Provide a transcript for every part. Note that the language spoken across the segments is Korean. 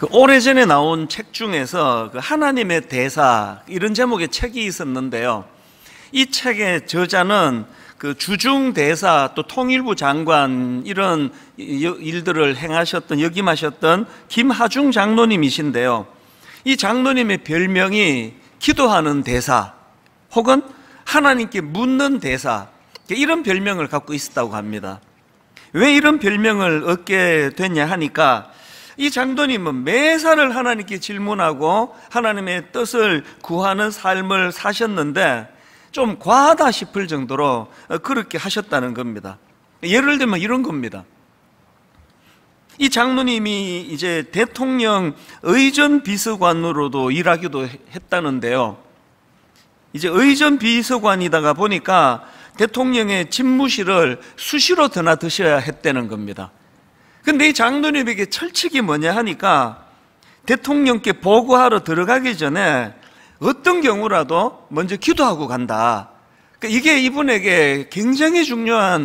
오래전에 나온 책 중에서 하나님의 대사 이런 제목의 책이 있었는데요. 이 책의 저자는 주중 대사 또 통일부 장관 이런 일들을 행하셨던 역임하셨던 김하중 장로님이신데요. 이 장로님의 별명이 기도하는 대사 혹은 하나님께 묻는 대사, 이런 별명을 갖고 있었다고 합니다. 왜 이런 별명을 얻게 됐냐 하니까 이 장로님은 매사를 하나님께 질문하고 하나님의 뜻을 구하는 삶을 사셨는데 좀 과하다 싶을 정도로 그렇게 하셨다는 겁니다. 예를 들면 이런 겁니다. 이 장로님이 이제 대통령 의전 비서관으로도 일하기도 했다는데요. 이제 의전 비서관이다가 보니까 대통령의 집무실을 수시로 드나드셔야 했다는 겁니다. 근데 이 장로님에게 철칙이 뭐냐 하니까 대통령께 보고하러 들어가기 전에 어떤 경우라도 먼저 기도하고 간다. 이게 이분에게 굉장히 중요한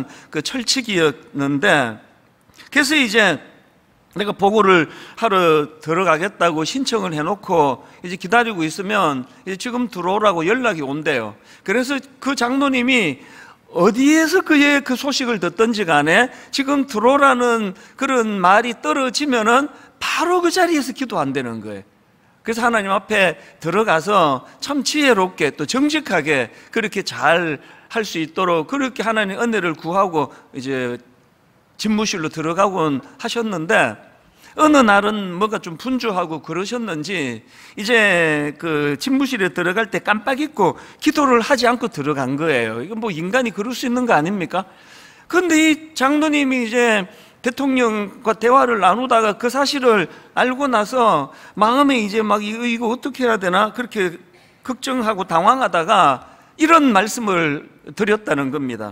철칙이었는데, 그래서 이제 내가 보고를 하러 들어가겠다고 신청을 해놓고 이제 기다리고 있으면 이제 지금 들어오라고 연락이 온대요. 그래서 그 장로님이 어디에서 그의 그 소식을 듣든지 간에 지금 들어오라는 그런 말이 떨어지면은 바로 그 자리에서 기도한다는 거예요. 그래서 하나님 앞에 들어가서 참 지혜롭게 또 정직하게 그렇게 잘 할 수 있도록 그렇게 하나님 은혜를 구하고 이제 집무실로 들어가곤 하셨는데, 어느 날은 뭐가 좀 분주하고 그러셨는지 이제 그 집무실에 들어갈 때 깜빡 잊고 기도를 하지 않고 들어간 거예요. 이건 뭐 인간이 그럴 수 있는 거 아닙니까? 그런데 이 장로님이 이제 대통령과 대화를 나누다가 그 사실을 알고 나서 마음에 이제 막 이거 어떻게 해야 되나 그렇게 걱정하고 당황하다가 이런 말씀을 드렸다는 겁니다.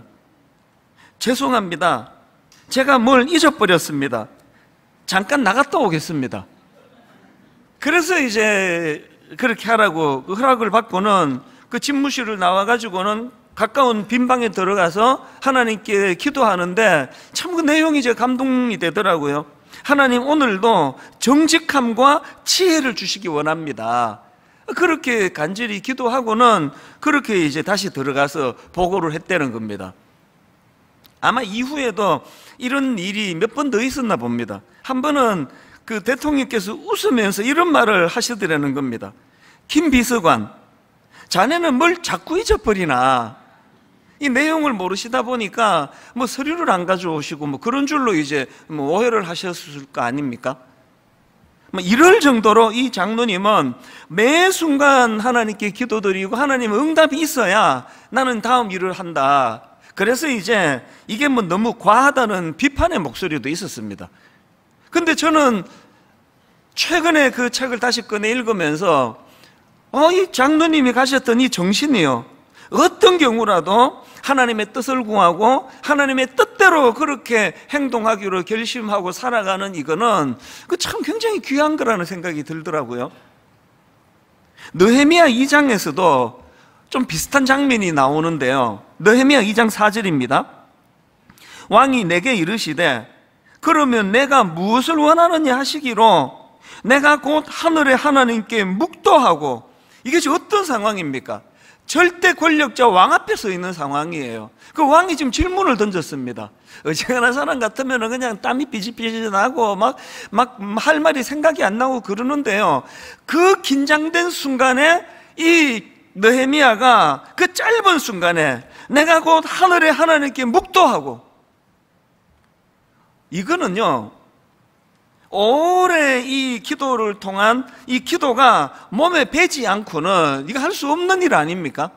죄송합니다. 제가 뭘 잊어버렸습니다. 잠깐 나갔다 오겠습니다. 그래서 이제 그렇게 하라고 허락을 받고는 그 집무실을 나와가지고는 가까운 빈방에 들어가서 하나님께 기도하는데 참 그 내용이 이제 감동이 되더라고요. 하나님, 오늘도 정직함과 지혜를 주시기 원합니다. 그렇게 간절히 기도하고는 그렇게 이제 다시 들어가서 보고를 했다는 겁니다. 아마 이후에도 이런 일이 몇 번 더 있었나 봅니다. 한 번은 그 대통령께서 웃으면서 이런 말을 하시더라는 겁니다. 김 비서관, 자네는 뭘 자꾸 잊어버리나? 이 내용을 모르시다 보니까 뭐 서류를 안 가져오시고 뭐 그런 줄로 이제 뭐 오해를 하셨을 거 아닙니까? 뭐 이럴 정도로 이 장로님은 매 순간 하나님께 기도드리고 하나님의 응답이 있어야 나는 다음 일을 한다. 그래서 이제 이게 뭐 너무 과하다는 비판의 목소리도 있었습니다. 근데 저는 최근에 그 책을 다시 꺼내 읽으면서 이 장로님이 가셨던 이 정신이요, 어떤 경우라도 하나님의 뜻을 구하고 하나님의 뜻대로 그렇게 행동하기로 결심하고 살아가는 이거는 참 굉장히 귀한 거라는 생각이 들더라고요. 느헤미야 2장에서도 좀 비슷한 장면이 나오는데요. 느헤미야 2장 4절입니다. 왕이 내게 이르시되 그러면 내가 무엇을 원하느냐 하시기로 내가 곧 하늘의 하나님께 묵도하고, 이게 지금 어떤 상황입니까? 절대 권력자 왕 앞에 서 있는 상황이에요. 그 왕이 지금 질문을 던졌습니다. 어지간한 사람 같으면 그냥 땀이 삐질삐질 나고 막 할 말이 생각이 안 나고 그러는데요. 그 긴장된 순간에 이 느헤미야가 그 짧은 순간에 내가 곧 하늘의 하나님께 묵도하고, 이거는요 오래 이 기도를 통한 이 기도가 몸에 배지 않고는 이거 할 수 없는 일 아닙니까?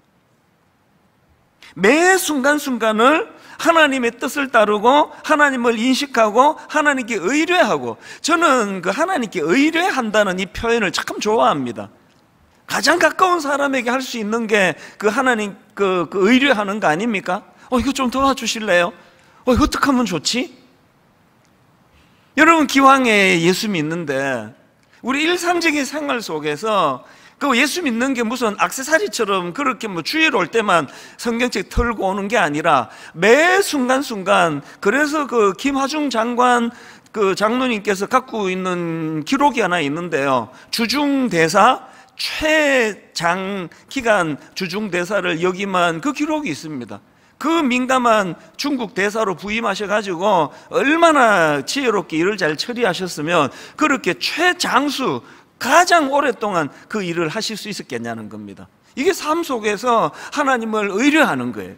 매 순간순간을 하나님의 뜻을 따르고 하나님을 인식하고 하나님께 의뢰하고, 저는 그 하나님께 의뢰한다는 이 표현을 참 좋아합니다. 가장 가까운 사람에게 할 수 있는 게 그 하나님 그 의뢰하는 거 아닙니까? 이거 좀 도와주실래요? 이거 어떻게 하면 좋지? 여러분, 기왕에 예수 믿는데 우리 일상적인 생활 속에서 그 예수 믿는 게 무슨 액세서리처럼 그렇게 뭐 주일 올 때만 성경책 털고 오는 게 아니라 매 순간순간, 그래서 그 김하중 장관 그 장로님께서 갖고 있는 기록이 하나 있는데요. 주중대사 최장기간 주중대사를 역임한 그 기록이 있습니다. 그 민감한 중국 대사로 부임하셔가지고 얼마나 지혜롭게 일을 잘 처리하셨으면 그렇게 최장수 가장 오랫동안 그 일을 하실 수 있었겠냐는 겁니다. 이게 삶 속에서 하나님을 의뢰하는 거예요.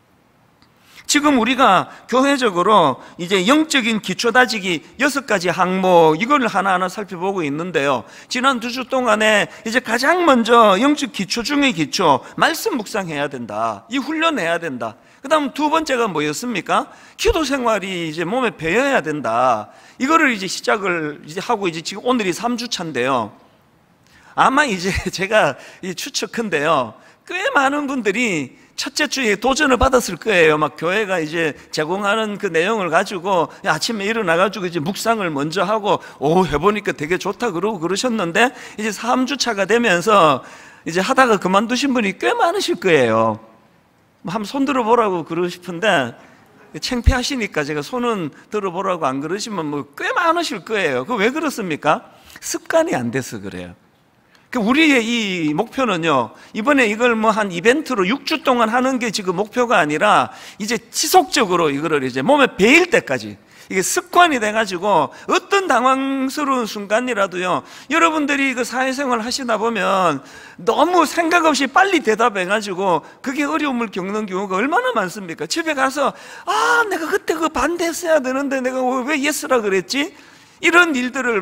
지금 우리가 교회적으로 이제 영적인 기초 다지기 6가지 항목, 이걸 하나하나 살펴보고 있는데요. 지난 2주 동안에 이제 가장 먼저 영적 기초 중의 기초, 말씀 묵상해야 된다. 이 훈련해야 된다. 그 다음 2번째가 뭐였습니까? 기도 생활이 이제 몸에 배어야 된다. 이거를 이제 시작을 이제 하고 이제 지금 오늘이 3주차인데요. 아마 이제 제가 추측한데요. 꽤 많은 분들이 첫째 주에 도전을 받았을 거예요. 막 교회가 이제 제공하는 그 내용을 가지고 아침에 일어나가지고 이제 묵상을 먼저 하고 해보니까 되게 좋다 그러고 그러셨는데 이제 3주차가 되면서 이제 하다가 그만두신 분이 꽤 많으실 거예요. 한번 손 들어보라고 그러고 싶은데 창피하시니까 제가 손은 들어보라고 안 그러시면 뭐 꽤 많으실 거예요. 그 왜 그렇습니까? 습관이 안 돼서 그래요. 우리의 이 목표는요, 이번에 이걸 뭐 한 이벤트로 6주 동안 하는 게 지금 목표가 아니라 이제 지속적으로 이거를 이제 몸에 배일 때까지 이게 습관이 돼가지고 어떤 당황스러운 순간이라도요, 여러분들이 그 사회생활 하시다 보면 너무 생각 없이 빨리 대답해가지고 그게 어려움을 겪는 경우가 얼마나 많습니까? 집에 가서 내가 그때 그 반대했어야 되는데 내가 왜 예스라 그랬지? 이런 일들을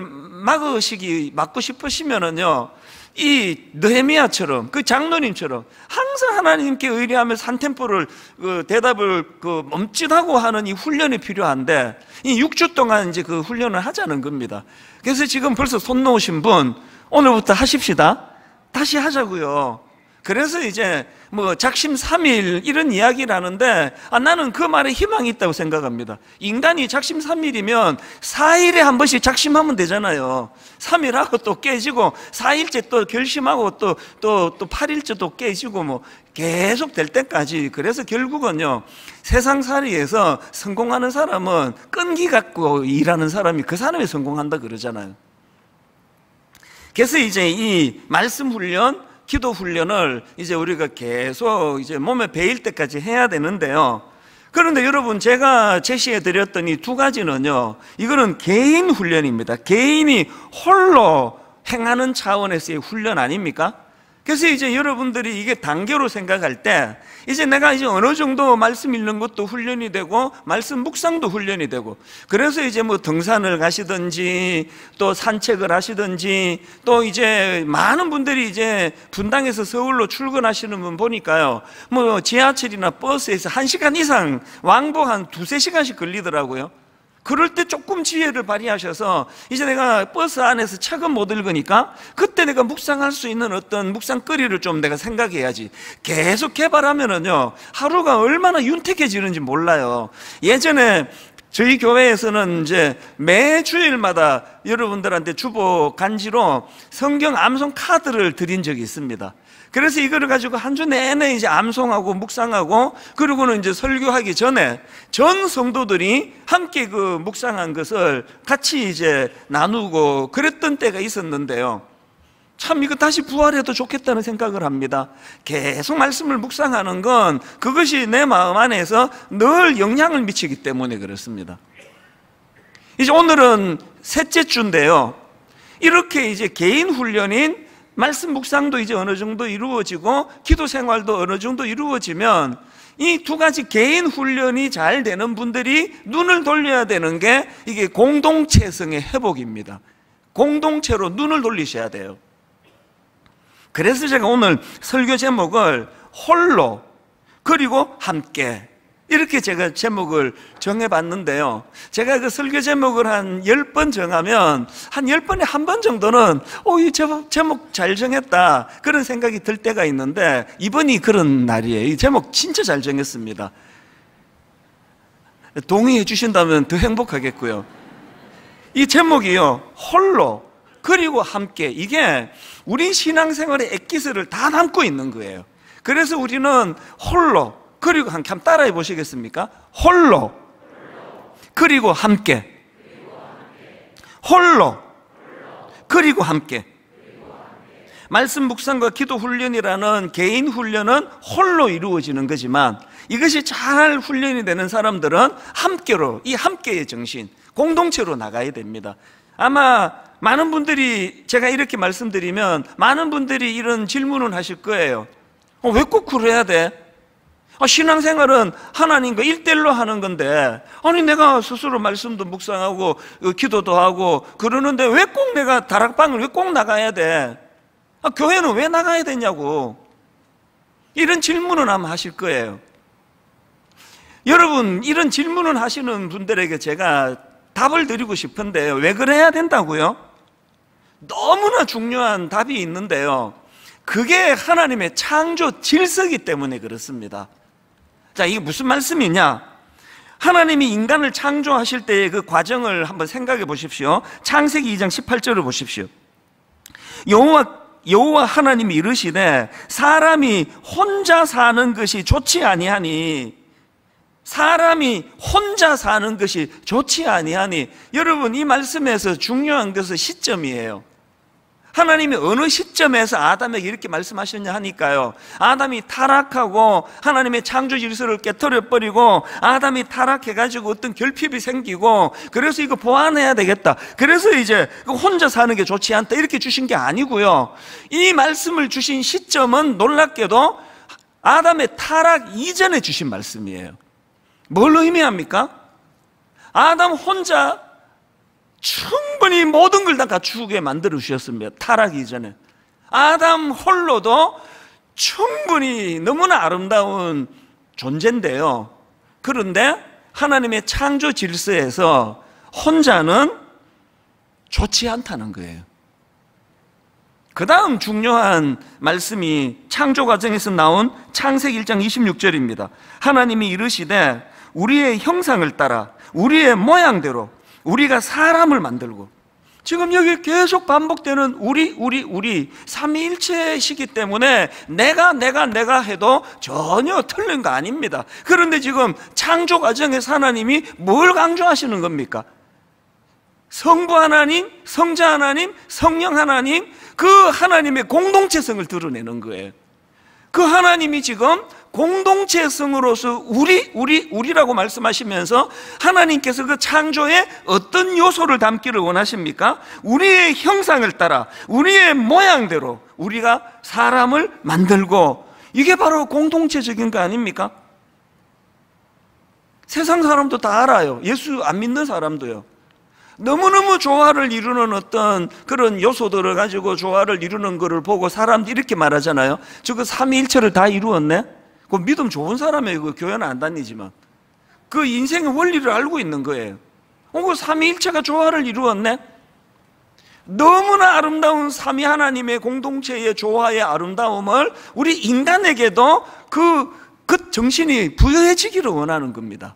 막고 싶으시면은요, 이 느헤미야처럼 그 장로님처럼 항상 하나님께 의뢰하면서 한 템포를 대답을 멈칫하고 하는 이 훈련이 필요한데 이 6주 동안 이제 그 훈련을 하자는 겁니다. 그래서 지금 벌써 손 놓으신 분 오늘부터 하십시다. 다시 하자고요. 그래서 이제 뭐 작심삼일 이런 이야기를 하는데 나는 그 말에 희망이 있다고 생각합니다. 인간이 작심삼일이면 4일에 한 번씩 작심하면 되잖아요. 3일하고 또 깨지고 4일째 또 결심하고 또 8일째 또 깨지고 뭐 계속 될 때까지. 그래서 결국은요, 세상살이에서 성공하는 사람은 끈기 갖고 일하는 사람이 그 사람이 성공한다 그러잖아요. 그래서 이제 이 말씀 훈련, 기도 훈련을 이제 우리가 계속 이제 몸에 배일 때까지 해야 되는데요. 그런데 여러분, 제가 제시해 드렸던 이 2가지는요, 이거는 개인 훈련입니다. 개인이 홀로 행하는 차원에서의 훈련 아닙니까? 그래서 이제 여러분들이 이게 단계로 생각할 때 이제 내가 이제 어느 정도 말씀 읽는 것도 훈련이 되고 말씀 묵상도 훈련이 되고, 그래서 이제 뭐 등산을 가시든지 또 산책을 하시든지 또 이제 많은 분들이 이제 분당에서 서울로 출근하시는 분 보니까요, 뭐 지하철이나 버스에서 1시간 이상 왕복 한 2-3시간씩 걸리더라고요. 그럴 때 조금 지혜를 발휘하셔서 이제 내가 버스 안에서 책은 못 읽으니까 그때 내가 묵상할 수 있는 어떤 묵상거리를 좀 내가 생각해야지. 계속 개발하면은요, 하루가 얼마나 윤택해지는지 몰라요. 예전에 저희 교회에서는 이제 매 주일마다 여러분들한테 주보 간지로 성경 암송 카드를 드린 적이 있습니다. 그래서 이거를 가지고 한 주 내내 이제 암송하고 묵상하고, 그리고는 이제 설교하기 전에 전 성도들이 함께 그 묵상한 것을 같이 이제 나누고 그랬던 때가 있었는데요. 참 이거 다시 부활해도 좋겠다는 생각을 합니다. 계속 말씀을 묵상하는 건 그것이 내 마음 안에서 늘 영향을 미치기 때문에 그렇습니다. 이제 오늘은 3째 주인데요, 이렇게 이제 개인 훈련인 말씀 묵상도 이제 어느 정도 이루어지고 기도 생활도 어느 정도 이루어지면 이 2가지 개인 훈련이 잘 되는 분들이 눈을 돌려야 되는 게 이게 공동체성의 회복입니다. 공동체로 눈을 돌리셔야 돼요. 그래서 제가 오늘 설교 제목을 홀로 그리고 함께 이렇게 제가 제목을 정해봤는데요, 제가 그 설교 제목을 한 10번 정하면 한 10번에 한 번 정도는 이 제목 잘 정했다 그런 생각이 들 때가 있는데, 이번이 그런 날이에요. 이 제목 진짜 잘 정했습니다. 동의해 주신다면 더 행복하겠고요. 이 제목이요, 홀로 그리고 함께, 이게 우리 신앙생활의 엑기스를 다 담고 있는 거예요. 그래서 우리는 홀로 그리고 함께, 한번 따라해 보시겠습니까? 홀로 그리고 함께. 홀로 그리고 함께. 말씀 묵상과 기도 훈련이라는 개인 훈련은 홀로 이루어지는 거지만 이것이 잘 훈련이 되는 사람들은 함께로, 이 함께의 정신, 공동체로 나가야 됩니다. 아마 많은 분들이, 제가 이렇게 말씀드리면 많은 분들이 이런 질문을 하실 거예요. 왜 꼭 그래야 돼? 신앙생활은 하나님과 1대1로 하는 건데, 아니 내가 스스로 말씀도 묵상하고 기도도 하고 그러는데 왜 꼭 내가 다락방을 왜 꼭 나가야 돼? 교회는 왜 나가야 되냐고, 이런 질문은 아마 하실 거예요. 여러분, 이런 질문을 하시는 분들에게 제가 답을 드리고 싶은데요, 왜 그래야 된다고요? 너무나 중요한 답이 있는데요, 그게 하나님의 창조 질서이기 때문에 그렇습니다. 자, 이게 무슨 말씀이냐? 하나님이 인간을 창조하실 때의 그 과정을 한번 생각해 보십시오. 창세기 2장 18절을 보십시오. 여호와 하나님이 이르시되 사람이 혼자 사는 것이 좋지 아니하니, 사람이 혼자 사는 것이 좋지 아니하니. 여러분, 이 말씀에서 중요한 것은 시점이에요. 하나님이 어느 시점에서 아담에게 이렇게 말씀하셨냐 하니까요, 아담이 타락하고 하나님의 창조 질서를 깨트려버리고 아담이 타락해가지고 어떤 결핍이 생기고, 그래서 이거 보완해야 되겠다, 그래서 이제 혼자 사는 게 좋지 않다, 이렇게 주신 게 아니고요, 이 말씀을 주신 시점은 놀랍게도 아담의 타락 이전에 주신 말씀이에요. 뭘 의미합니까? 아담 혼자 충분히 모든 걸 다 갖추게 만들어 주셨습니다. 타락 이전에 아담 홀로도 충분히 너무나 아름다운 존재인데요, 그런데 하나님의 창조 질서에서 혼자는 좋지 않다는 거예요. 그 다음 중요한 말씀이 창조 과정에서 나온 창세기 1장 26절입니다. 하나님이 이르시되 우리의 형상을 따라 우리의 모양대로 우리가 사람을 만들고. 지금 여기 계속 반복되는 우리 삼위일체이기 때문에 내가 해도 전혀 틀린 거 아닙니다. 그런데 지금 창조 과정에서 하나님이 뭘 강조하시는 겁니까? 성부 하나님, 성자 하나님, 성령 하나님, 그 하나님의 공동체성을 드러내는 거예요. 그 하나님이 지금 공동체성으로서 우리라고 말씀하시면서 하나님께서 그 창조에 어떤 요소를 담기를 원하십니까? 우리의 형상을 따라 우리의 모양대로 우리가 사람을 만들고. 이게 바로 공동체적인 거 아닙니까? 세상 사람도 다 알아요. 예수 안 믿는 사람도요. 너무너무 조화를 이루는 어떤 그런 요소들을 가지고 조화를 이루는 것을 보고 사람들이 이렇게 말하잖아요. 저거 삼위일체를 다 이루었네? 그 믿음 좋은 사람이에요. 그 교회는 안 다니지만 그 인생의 원리를 알고 있는 거예요. 그 삼위일체가 조화를 이루었네? 너무나 아름다운 삼위 하나님의 공동체의 조화의 아름다움을 우리 인간에게도 그 정신이 부여해지기를 원하는 겁니다.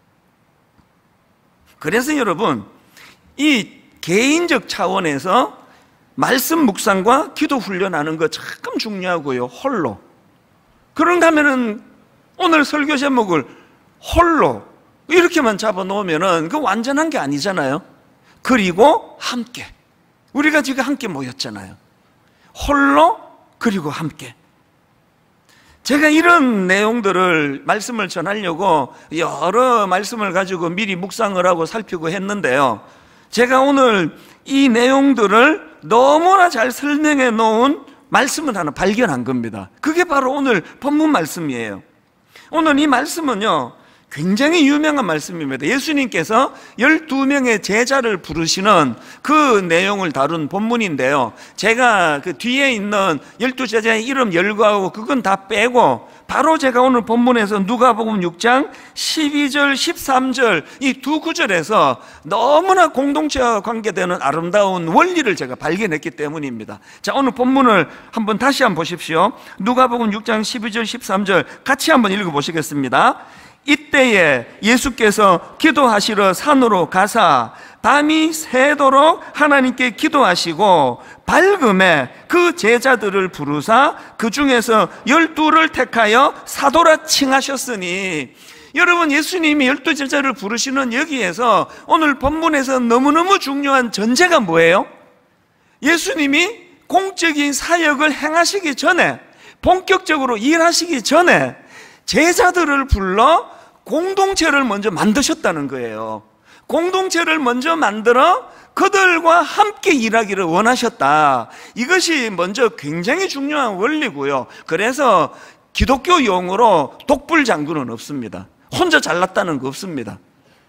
그래서 여러분, 이 개인적 차원에서 말씀 묵상과 기도 훈련하는 거 참 중요하고요, 홀로. 그런가 하면은 오늘 설교 제목을 홀로 이렇게만 잡아놓으면은 그 완전한 게 아니잖아요. 그리고 함께. 우리가 지금 함께 모였잖아요. 홀로 그리고 함께. 제가 이런 내용들을 말씀을 전하려고 여러 말씀을 가지고 미리 묵상을 하고 살피고 했는데요, 제가 오늘 이 내용들을 너무나 잘 설명해 놓은 말씀을 하나 발견한 겁니다. 그게 바로 오늘 본문 말씀이에요. 오늘 이 말씀은요, 굉장히 유명한 말씀입니다. 예수님께서 12명의 제자를 부르시는 그 내용을 다룬 본문인데요, 제가 그 뒤에 있는 12제자의 이름 열거하고 그건 다 빼고 바로 제가 오늘 본문에서 누가복음 6장 12절 13절 이 두 구절에서 너무나 공동체와 관계되는 아름다운 원리를 제가 발견했기 때문입니다. 자, 오늘 본문을 한번 다시 한번 보십시오. 누가복음 6장 12절 13절 같이 한번 읽어보시겠습니다. 이때에 예수께서 기도하시러 산으로 가사 밤이 새도록 하나님께 기도하시고 밝음에 그 제자들을 부르사 그 중에서 12를 택하여 사도라 칭하셨으니. 여러분, 예수님이 12제자를 부르시는 여기에서 오늘 본문에서 너무너무 중요한 전제가 뭐예요? 예수님이 공적인 사역을 행하시기 전에, 본격적으로 일하시기 전에 제자들을 불러 공동체를 먼저 만드셨다는 거예요. 공동체를 먼저 만들어 그들과 함께 일하기를 원하셨다. 이것이 먼저 굉장히 중요한 원리고요. 그래서 기독교 용어로 독불장군은 없습니다. 혼자 잘났다는 거 없습니다.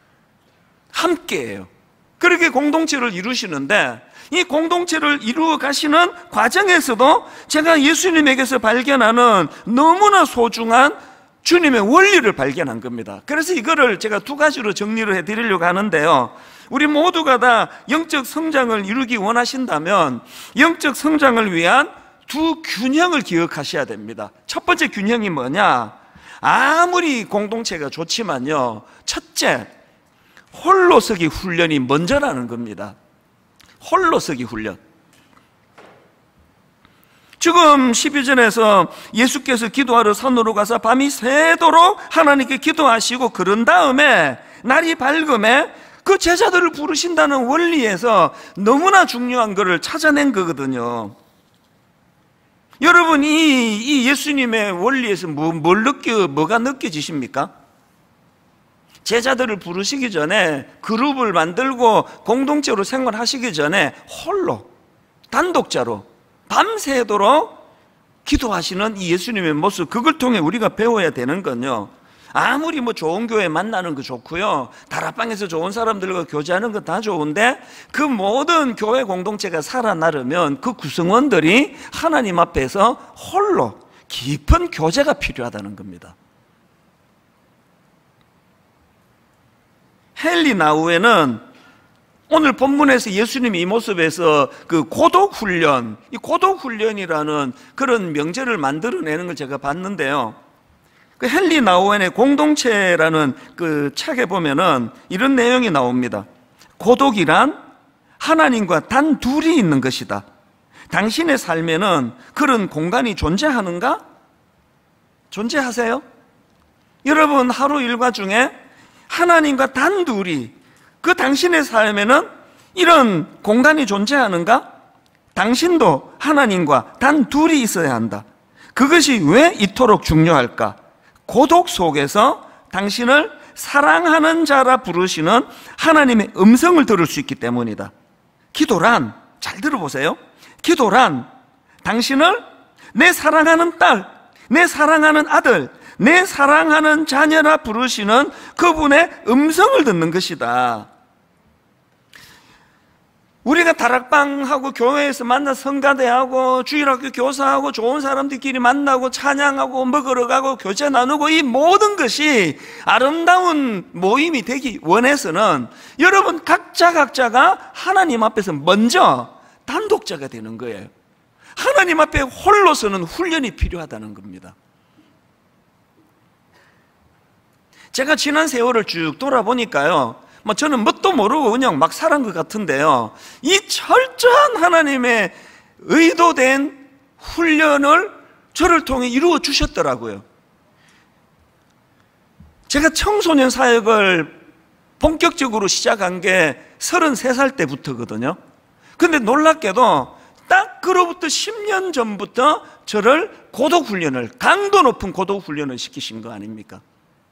함께해요. 그렇게 공동체를 이루시는데, 이 공동체를 이루어 가시는 과정에서도 제가 예수님에게서 발견하는 너무나 소중한 주님의 원리를 발견한 겁니다. 그래서 이거를 제가 두 가지로 정리를 해드리려고 하는데요, 우리 모두가 다 영적 성장을 이루기 원하신다면 영적 성장을 위한 두 균형을 기억하셔야 됩니다. 첫 번째 균형이 뭐냐? 아무리 공동체가 좋지만요, 첫째, 홀로서기 훈련이 먼저라는 겁니다. 홀로서기 훈련. 지금 12절에서 예수께서 기도하러 산으로 가서 밤이 새도록 하나님께 기도하시고, 그런 다음에 날이 밝음에 그 제자들을 부르신다는 원리에서 너무나 중요한 것을 찾아낸 거거든요. 여러분, 이 예수님의 원리에서 뭐가 느껴지십니까? 제자들을 부르시기 전에, 그룹을 만들고 공동체로 생활하시기 전에 홀로, 단독자로 밤새도록 기도하시는 이 예수님의 모습, 그걸 통해 우리가 배워야 되는 건요, 아무리 좋은 교회 만나는 거 좋고요, 다락방에서 좋은 사람들과 교제하는 거 다 좋은데, 그 모든 교회 공동체가 살아나려면 그 구성원들이 하나님 앞에서 홀로 깊은 교제가 필요하다는 겁니다. 헨리 나우에는 오늘 본문에서 예수님이 이 모습에서 그 고독훈련, 이 고독훈련이라는 그런 명제를 만들어내는 걸 제가 봤는데요, 그 헨리 나우엔의 공동체라는 그 책에 보면은 이런 내용이 나옵니다. 고독이란 하나님과 단 둘이 있는 것이다. 당신의 삶에는 그런 공간이 존재하는가? 존재하세요? 여러분, 하루 일과 중에 하나님과 단 둘이, 그 당신의 삶에는 이런 공간이 존재하는가? 당신도 하나님과 단 둘이 있어야 한다. 그것이 왜 이토록 중요할까? 고독 속에서 당신을 사랑하는 자라 부르시는 하나님의 음성을 들을 수 있기 때문이다. 기도란, 잘 들어보세요, 기도란 당신을 내 사랑하는 딸, 내 사랑하는 아들, 내 사랑하는 자녀라 부르시는 그분의 음성을 듣는 것이다. 우리가 다락방하고 교회에서 만나 성가대하고 주일학교 교사하고 좋은 사람들끼리 만나고 찬양하고 먹으러 가고 교제 나누고, 이 모든 것이 아름다운 모임이 되기 원해서는 여러분 각자가 하나님 앞에서 먼저 단독자가 되는 거예요. 하나님 앞에 홀로서는 훈련이 필요하다는 겁니다. 제가 지난 세월을 쭉 돌아보니까요, 저는 뭣도 모르고 그냥 막 살은 것 같은데요, 이 철저한 하나님의 의도된 훈련을 저를 통해 이루어 주셨더라고요. 제가 청소년 사역을 본격적으로 시작한 게 33살 때부터거든요. 근데 놀랍게도 딱 그로부터 10년 전부터 저를 고독훈련을, 강도 높은 고독훈련을 시키신 거 아닙니까?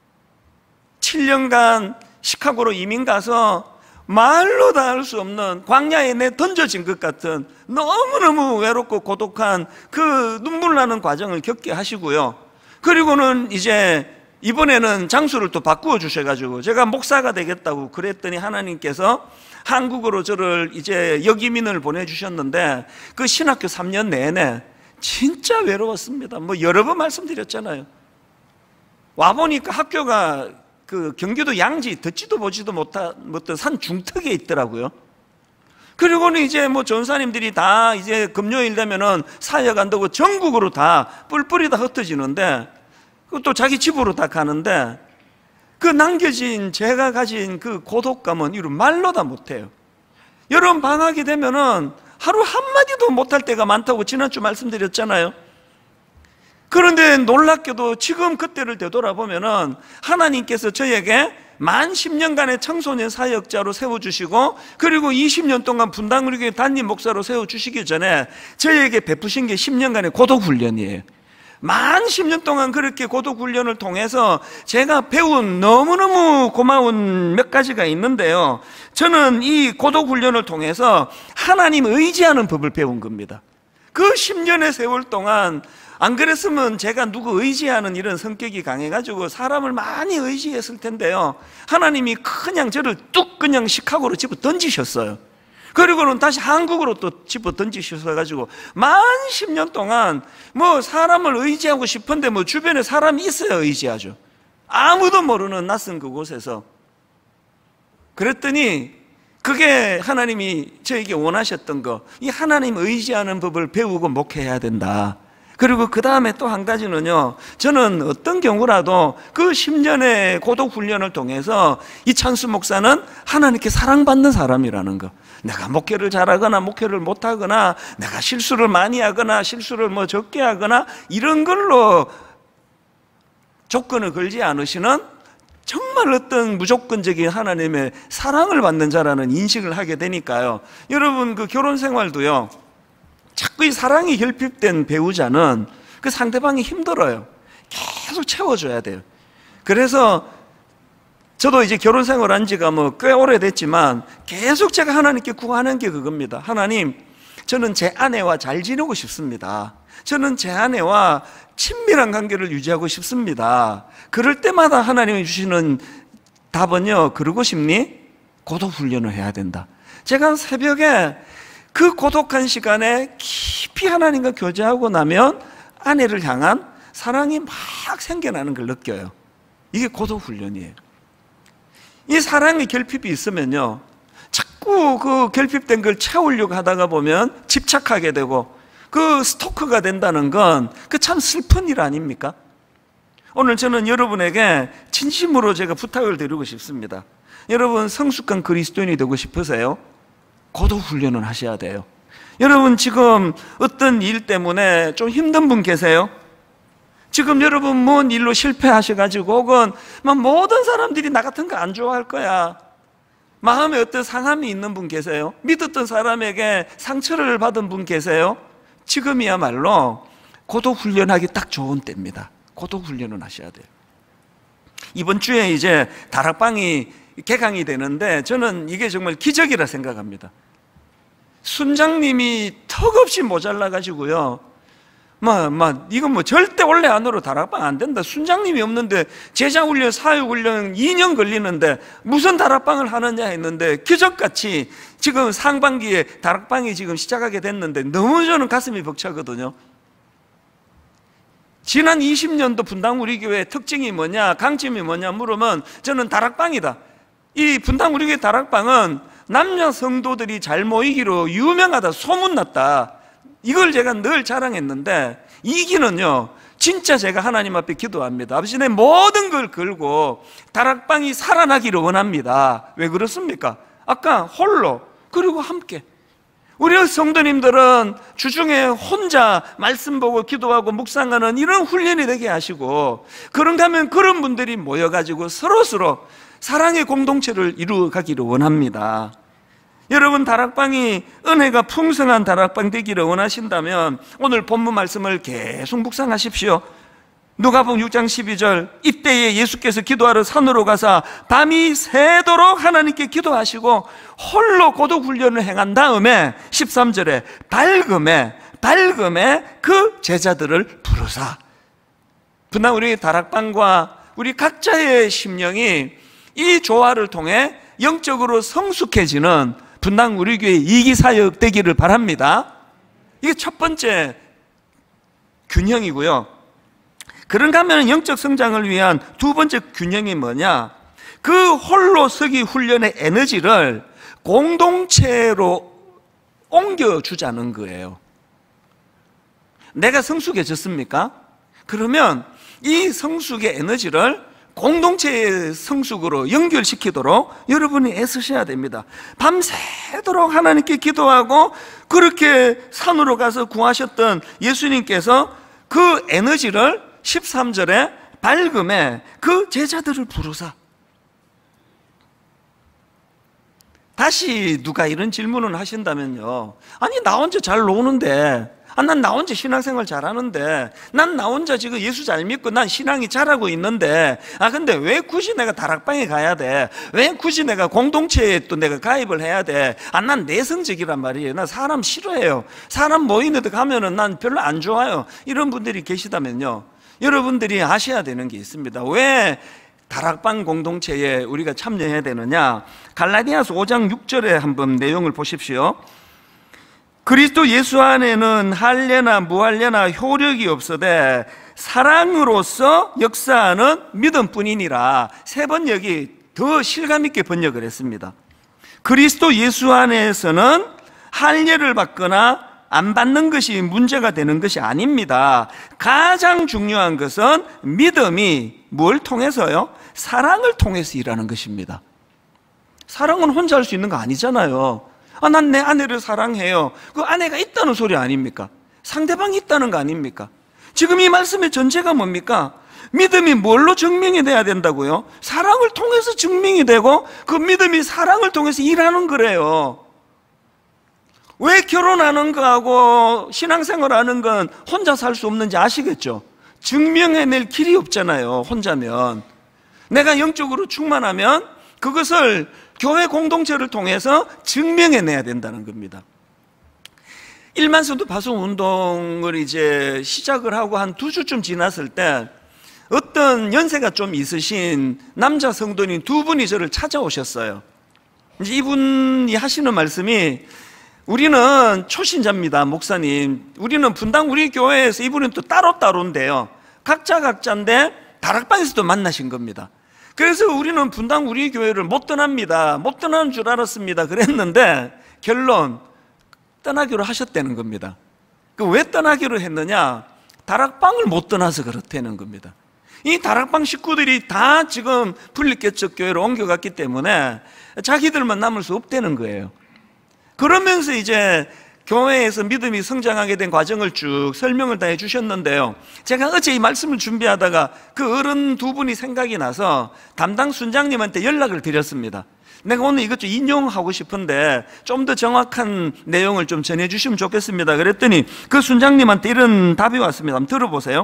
7년간 시카고로 이민 가서 말로 다 할 수 없는 광야에 내 던져진 것 같은 너무너무 외롭고 고독한 그 눈물 나는 과정을 겪게 하시고요. 그리고는 이제 이번에는 장소를 또 바꾸어 주셔가지고 제가 목사가 되겠다고 그랬더니 하나님께서 한국으로 저를 이제 역이민을 보내주셨는데, 그 신학교 3년 내내 진짜 외로웠습니다. 여러 번 말씀드렸잖아요. 와보니까 학교가 그 경기도 양지, 듣지도 보지도 못한 산 중턱에 있더라고요. 그리고는 이제 전사님들이 다 이제 금요일 되면은 사역 한다고 전국으로 다 뿔뿔이 다 흩어지는데, 또 자기 집으로 다 가는데, 그 남겨진 제가 가진 그 고독감은 이루 말로 다 못해요. 여러분, 방학이 되면은 하루 한마디도 못할 때가 많다고 지난주 말씀드렸잖아요. 그런데 놀랍게도 지금 그때를 되돌아보면은 하나님께서 저에게 만 10년간의 청소년 사역자로 세워주시고, 그리고 20년 동안 분당우리교회 담임 목사로 세워주시기 전에 저에게 베푸신 게 10년간의 고독훈련이에요. 만 10년 동안 그렇게 고독훈련을 통해서 제가 배운 너무너무 고마운 몇 가지가 있는데요, 저는 이 고독훈련을 통해서 하나님 의지하는 법을 배운 겁니다. 그 10년의 세월 동안 안 그랬으면 제가 누구 의지하는 이런 성격이 강해가지고 사람을 많이 의지했을 텐데요, 하나님이 그냥 저를 뚝 그냥 시카고로 집어 던지셨어요. 그리고는 다시 한국으로 또 집어 던지셔가지고 만 10년 동안 뭐 사람을 의지하고 싶은데 뭐 주변에 사람이 있어야 의지하죠. 아무도 모르는 낯선 그곳에서. 그랬더니 그게 하나님이 저에게 원하셨던 거, 이 하나님 의지하는 법을 배우고 목회해야 된다. 그리고 그 다음에 또 한 가지는요, 저는 어떤 경우라도 그 10년의 고독훈련을 통해서 이 찬수 목사는 하나님께 사랑받는 사람이라는 거. 내가 목회를 잘하거나 목회를 못하거나 내가 실수를 많이 하거나 실수를 뭐 적게 하거나 이런 걸로 조건을 걸지 않으시는 정말 어떤 무조건적인 하나님의 사랑을 받는 자라는 인식을 하게 되니까요, 여러분 그 결혼 생활도요, 자꾸 이 사랑이 결핍된 배우자는 그 상대방이 힘들어요. 계속 채워줘야 돼요. 그래서 저도 이제 결혼 생활 한 지가 뭐 꽤 오래됐지만 계속 제가 하나님께 구하는 게 그겁니다. 하나님, 저는 제 아내와 잘 지내고 싶습니다. 저는 제 아내와 친밀한 관계를 유지하고 싶습니다. 그럴 때마다 하나님이 주시는 답은요, 그러고 싶니? 고독훈련을 해야 된다. 제가 새벽에 그 고독한 시간에 깊이 하나님과 교제하고 나면 아내를 향한 사랑이 막 생겨나는 걸 느껴요. 이게 고독훈련이에요. 이 사랑의 결핍이 있으면요, 자꾸 그 결핍된 걸 채우려고 하다가 보면 집착하게 되고 그 스토커가 된다는 건 그 참 슬픈 일 아닙니까? 오늘 저는 여러분에게 진심으로 제가 부탁을 드리고 싶습니다. 여러분 성숙한 그리스도인이 되고 싶으세요? 고독훈련을 하셔야 돼요. 여러분 지금 어떤 일 때문에 좀 힘든 분 계세요? 지금 여러분 뭔 일로 실패하셔가지고 혹은 모든 사람들이 나 같은 거 안 좋아할 거야, 마음에 어떤 상함이 있는 분 계세요? 믿었던 사람에게 상처를 받은 분 계세요? 지금이야말로 고독훈련하기 딱 좋은 때입니다. 고독훈련을 하셔야 돼요. 이번 주에 이제 다락방이 개강이 되는데 저는 이게 정말 기적이라 생각합니다. 순장님이 턱없이 모자라가지고요, 이건 뭐 절대 원래 안으로 다락방 안 된다, 순장님이 없는데 제자훈련, 사육훈련 2년 걸리는데 무슨 다락방을 하느냐 했는데 기적같이 지금 상반기에 다락방이 지금 시작하게 됐는데 너무 저는 가슴이 벅차거든요. 지난 20년도 분당 우리 교회 특징이 뭐냐, 강점이 뭐냐 물으면 저는 다락방이다. 이 분당 우리 교회 다락방은 남녀 성도들이 잘 모이기로 유명하다, 소문났다. 이걸 제가 늘 자랑했는데 이 길은요, 진짜 제가 하나님 앞에 기도합니다. 아버지, 내 모든 걸 걸고 다락방이 살아나기를 원합니다. 왜 그렇습니까? 아까 홀로 그리고 함께, 우리 성도님들은 주중에 혼자 말씀 보고 기도하고 묵상하는 이런 훈련이 되게 하시고, 그런가 하면 그런 분들이 모여가지고 서로서로 사랑의 공동체를 이루어가기를 원합니다. 여러분 다락방이 은혜가 풍성한 다락방 되기를 원하신다면 오늘 본문 말씀을 계속 묵상하십시오. 누가복음 6장 12절, 이때에 예수께서 기도하러 산으로 가사 밤이 새도록 하나님께 기도하시고 홀로 고독훈련을 행한 다음에 13절에 밝음에 그 제자들을 부르사. 분당 우리 다락방과 우리 각자의 심령이 이 조화를 통해 영적으로 성숙해지는 분당 우리 교회 이기사역 되기를 바랍니다. 이게 첫 번째 균형이고요. 그런가 하면 영적 성장을 위한 두 번째 균형이 뭐냐, 그 홀로 서기 훈련의 에너지를 공동체로 옮겨주자는 거예요. 내가 성숙해졌습니까? 그러면 이 성숙의 에너지를 공동체의 성숙으로 연결시키도록 여러분이 애쓰셔야 됩니다. 밤새도록 하나님께 기도하고 그렇게 산으로 가서 구하셨던 예수님께서 그 에너지를 13절에 밝음에 그 제자들을 부르사. 다시 누가 이런 질문을 하신다면요, 아니 나 혼자 잘 노는데, 난 나 혼자 신앙생활 잘하는데, 난 나 혼자 지금 예수 잘 믿고 난 신앙이 잘하고 있는데, 근데 왜 굳이 내가 다락방에 가야 돼? 왜 굳이 내가 공동체에 또 내가 가입을 해야 돼? 난 내성적이란 말이에요. 나 사람 싫어해요. 사람 모이는 데 가면은 난 별로 안 좋아요. 이런 분들이 계시다면요, 여러분들이 아셔야 되는 게 있습니다. 왜 다락방 공동체에 우리가 참여해야 되느냐? 갈라디아서 5장 6절에 한번 내용을 보십시오. 그리스도 예수 안에는 할례나 무할례나 효력이 없어되 사랑으로서 역사하는 믿음뿐이니라. 세 번 여기 더 실감 있게 번역을 했습니다. 그리스도 예수 안에서는 할례를 받거나 안 받는 것이 문제가 되는 것이 아닙니다. 가장 중요한 것은 믿음이 뭘 통해서요? 사랑을 통해서 일하는 것입니다. 사랑은 혼자 할 수 있는 거 아니잖아요. 난 내 아내를 사랑해요. 그 아내가 있다는 소리 아닙니까? 상대방이 있다는 거 아닙니까? 지금 이 말씀의 전제가 뭡니까? 믿음이 뭘로 증명이 돼야 된다고요? 사랑을 통해서 증명이 되고, 그 믿음이 사랑을 통해서 일하는 거래요. 왜 결혼하는 거하고 신앙생활 하는 건 혼자 살 수 없는지 아시겠죠? 증명해낼 길이 없잖아요, 혼자면. 내가 영적으로 충만하면 그것을 교회 공동체를 통해서 증명해내야 된다는 겁니다. 일만성도 파송 운동을 이제 시작을 하고 한 2주쯤 지났을 때 어떤 연세가 좀 있으신 남자 성도님 2분이 저를 찾아오셨어요. 이제 이분이 하시는 말씀이, 우리는 초신자입니다, 목사님. 우리는 분당 우리 교회에서, 이분은 또 따로따로인데요, 각자인데 다락방에서도 만나신 겁니다. 그래서 우리는 분당 우리 교회를 못 떠납니다. 못 떠나는 줄 알았습니다. 그랬는데 결론, 떠나기로 하셨다는 겁니다. 왜 떠나기로 했느냐? 다락방을 못 떠나서 그렇다는 겁니다. 이 다락방 식구들이 다 지금 분리개척교회로 옮겨갔기 때문에 자기들만 남을 수 없다는 거예요. 그러면서 이제 교회에서 믿음이 성장하게 된 과정을 쭉 설명을 다 해주셨는데요, 제가 어제 이 말씀을 준비하다가 그 어른 2분이 생각이 나서 담당 순장님한테 연락을 드렸습니다. 내가 오늘 이것 좀 인용하고 싶은데 좀 더 정확한 내용을 좀 전해주시면 좋겠습니다. 그랬더니 그 순장님한테 이런 답이 왔습니다. 한번 들어보세요.